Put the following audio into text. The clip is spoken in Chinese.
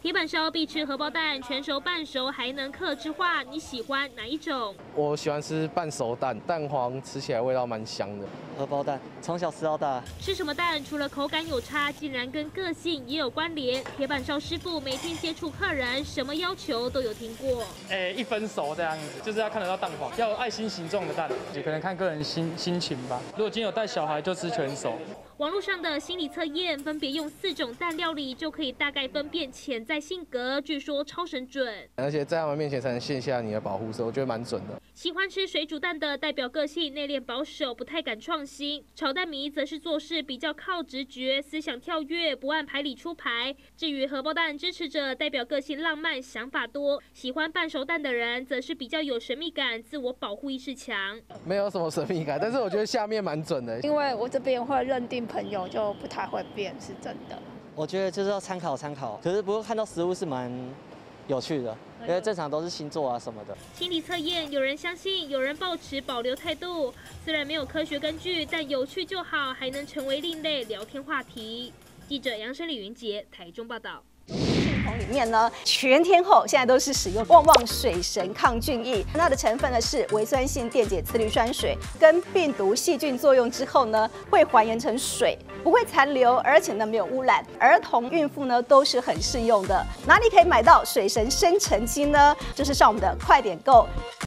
铁板烧必吃荷包蛋，全熟、半熟还能客制化，你喜欢哪一种？ 我喜欢吃半熟蛋，蛋黄吃起来味道蛮香的。 荷包蛋从小吃到大， 吃什么蛋除了口感有差，竟然跟个性也有关联。铁板烧师傅每天接触客人，什么要求都有听过。 1分熟这样子，就是要看得到蛋黄，要有爱心形状的蛋，也可能看个人心情吧。如果今天有带小孩，就吃全熟。 网络上的心理测验，分别用4种蛋料理就可以大概分辨潜在性格，据说超神准。 而且在他们面前才能卸下你的保护色，我觉得蛮准的。 喜欢吃水煮蛋的代表个性内敛保守，不太敢创新；炒蛋迷则是做事比较靠直觉，思想跳跃，不按牌理出牌。至于荷包蛋支持者，代表个性浪漫，想法多；喜欢半熟蛋的人，则是比较有神秘感，自我保护意识强。 没有什么神秘感，但是我觉得下面蛮准的。 因为我这边会认定朋友，就不太会变，是真的。 我觉得就是要参考，可是不过看到实物是蛮有趣的，因为正常都是星座啊什么的。 心理测验，有人相信，有人抱持保留态度。虽然没有科学根据，但有趣就好，还能成为另类聊天话题。记者杨生李云杰台中报道。 里面呢，全天候现在都是使用旺旺水神抗菌液，它的成分呢是微酸性电解次氯酸水，跟病毒细菌作用之后呢，会还原成水，不会残留，而且呢没有污染，儿童、孕妇呢都是很适用的。哪里可以买到水神生成机呢？就是上我们的快点购。